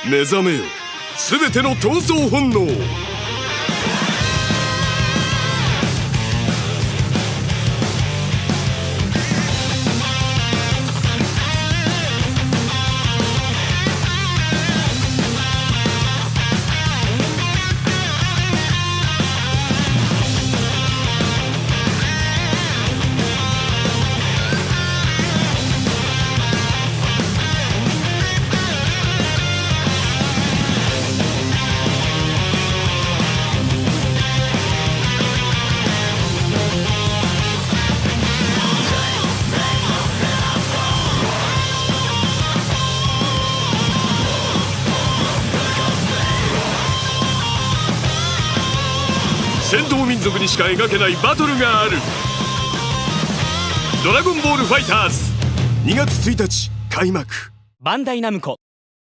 目覚めよ、すべての闘争本能。戦闘民族にしか描けないバトルがある。ドラゴンボールファイターズ2月1日開幕。 バンダイナムコ